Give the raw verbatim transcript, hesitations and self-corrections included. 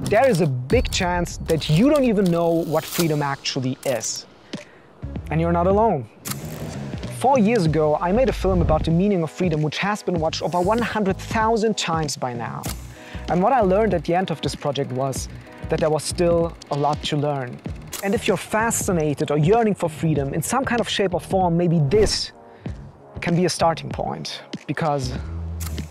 there is a big chance that you don't even know what freedom actually is. And you're not alone. Four years ago, I made a film about the meaning of freedom, which has been watched over one hundred thousand times by now. And what I learned at the end of this project was that there was still a lot to learn. And if you're fascinated or yearning for freedom in some kind of shape or form, maybe this can be a starting point, because